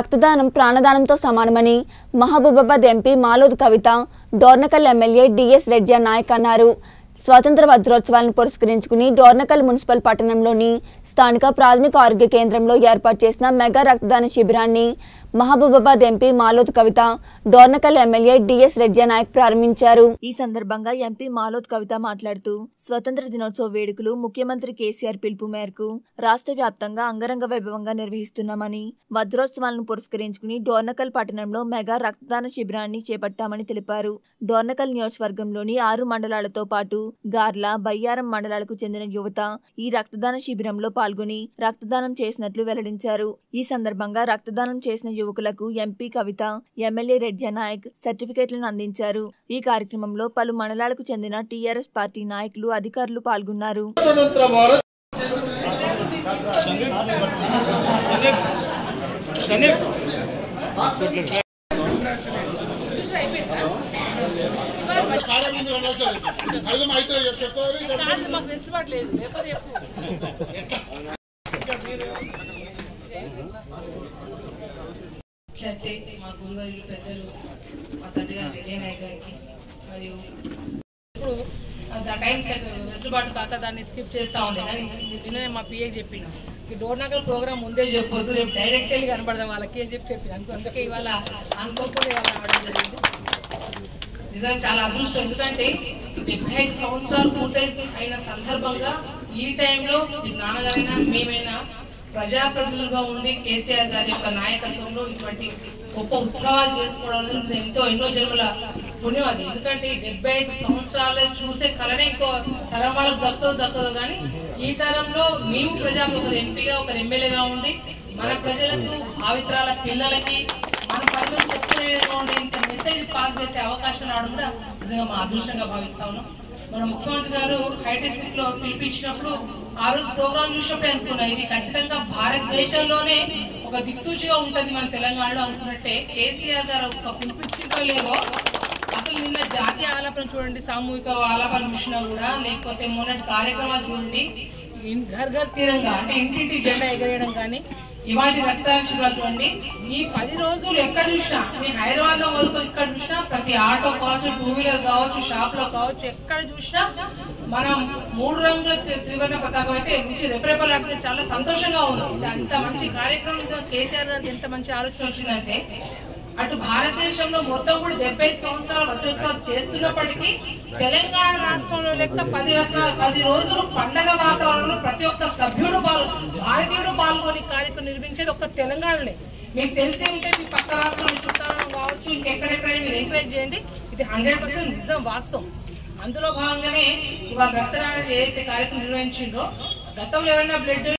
రక్తదానం ప్రాణదానంతో సమానమని Mahabubabad MP Maloth Kavitha, Dornakal MLA D S Reddy Nayak అన్నారు. స్వాతంత్ర వజ్రోత్సవాలను పురస్కరించుకుని డోర్నకల్ మున్సిపల్ పట్టణంలోని స్థానిక ప్రాథమిక ఆరోగ్య కేంద్రంలో ఏర్పాటు చేసిన మెగా రక్తదాన శిబిరాన్ని Mahabubabad MP Maloth Kavitha, Dornakal MLA D S Reddy Nayak ప్రారంభించారు. ఈ సందర్భంగా ఎంపీ మాలోద్ కవిత మాట్లాడుతూ స్వతంత్ర దినోత్సవ వేడుకలు ముఖ్యమంత్రి కేసీఆర్ పిలుపు మేరకు రాష్ట్ర వ్యాప్తంగా అంగరంగ వైభవంగా నిర్వహిస్తున్నామని, వజ్రోత్సవాలను పురస్కరించుకుని డోర్నకల్ పట్టణంలో మెగా రక్తదాన శిబిరాన్ని చేపట్టామని తెలిపారు. డోర్నకల్ నియోజకవర్గంలోని 6 మండలాలతో పాటు గార్ల, బయ్యారం మండలాలకు చెందిన యువత ఈ రక్తదాన శిబిరంలో పాల్గొని రక్తదానం చేసినట్లు వెల్లడించారు. ఈ సందర్భంగా రక్తదానం చేసిన యువకులకు ఎంపీ కవిత, ఎమ్మెల్యే రెడ్డి నాయక్ సర్టిఫికెట్లను అందించారు. ఈ కార్యక్రమంలో పలు మండలాలకు చెందిన టీఆర్ఎస్ పార్టీ నాయకులు, అధికారులు పాల్గొన్నారు. మా గురుగారు పెద్దలు, మా తండ్రి గారు రెడ్డి నాయక్ గారికి, మరియు ఇప్పుడు టైం సెట్ వెసులుబాటు కాక దాన్ని స్కిప్ చేస్తూ ఉండే. కానీ నిన్ననే మా పిఏ చెప్పిన ఈ డోర్నకల్ ప్రోగ్రామ్ ముందే చెప్పొద్దు, రేపు డైరెక్ట్ వెళ్ళి కనపడదాం వాళ్ళకి అని చెప్పిన. అందుకే ఇవాళ అనుకోకుండా ఇవాళ రావడం జరిగింది. నిజంగా చాలా అదృష్టం. ఎందుకంటే 75 సంవత్సరాలు పూర్తయిన సందర్భంగా ఈ టైంలో నాన్నగారైనా మేమైనా ప్రజాప్రతినిధులుగా ఉండి కేసీఆర్ గారి యొక్క నాయకత్వంలో ఇటువంటి గొప్ప ఉత్సవాలు చేసుకోవడం ఎన్నో జన్మల పుణ్యం అది. ఎందుకంటే 75 సంవత్సరాలు చూసే కళనే ఇంకో తరం వాళ్ళకు దక్కదు. కానీ ఈ తరంలో మేము ప్రజలకు ఒకరు ఎంపీగా, ఒకరు ఎమ్మెల్యేగా ఉండి మన ప్రజలకు, భావితరాల పిల్లలకి మన పనులు చెప్పుకునే విధంగా ఉండి ఇంత మెసేజ్ పాస్ చేసే అవకాశం రావడం కూడా నిజంగా మా అదృష్టంగా భావిస్తా ఉన్నాం. మన ముఖ్యమంత్రి గారు హైటెక్ సిటీలో పిలిపించినప్పుడు ఆ రోజు ప్రోగ్రాం చూసినప్పుడే అనుకున్నా ఇది ఖచ్చితంగా భారతదేశంలోనే ఒక దిక్సూచిగా ఉంటుంది మన తెలంగాణలో అనుకున్నట్టే. కేసీఆర్ గారు ఒక పిలిపించిందో లేదో అసలు నిన్న జాతీయ ఆలాపన చూడండి, సామూహిక ఆలాపన చూసినా కూడా, లేకపోతే మొన్నటి కార్యక్రమాలు చూడండి, ఘర్ ఘర్ తీరంగా అంటే ఇంటింటి జెండా ఎగరేయడం కానీ, ఇవాటి రక్తదాన శిబిరాలు చూడండి. ఈ 10 రోజులు ఎక్కడ చూసినా, నేను హైదరాబాద్ లో వరకు ఎక్కడ చూసినా, ప్రతి ఆటో కావచ్చు, 2 వీలర్ కావచ్చు, షాప్ లో కావచ్చు, ఎక్కడ చూసినా మనం 3 రంగుల త్రివర్ణ పతాకం అయితే మంచి రెపరెపలాడుతూ చాలా సంతోషంగా ఉంది. అంత మంచి కార్యక్రమం కేసీఆర్ గారికి ఎంత మంచి ఆలోచన వచ్చిందంటే, అటు భారతదేశంలో మొత్తం కూడా 75 సంవత్సరాల వజ్రోత్సవాలు చేస్తున్నప్పటికీ తెలంగాణ రాష్ట్రంలో లెక్క 10 రోజులు పండగ వాతావరణంలో ప్రతి ఒక్క సభ్యుడు భారతీయుడు పాల్గొని కార్యక్రమం నిర్మించేది ఒక్క తెలంగాణలో. మీకు తెలిసే ఉంటే మీ పక్క రాష్ట్రం చుట్టాలను కావచ్చు, ఇంకెక్కడెక్కడైనా మీరు ఎంక్వైరీ చేయండి. ఇది 100% నిజం, వాస్తవం. అందులో భాగంగానే ఇవాళ రక్తదానం ఏదైతే కార్యక్రమం నిర్వహించిందో, గతంలో ఎవరైనా బ్లడ్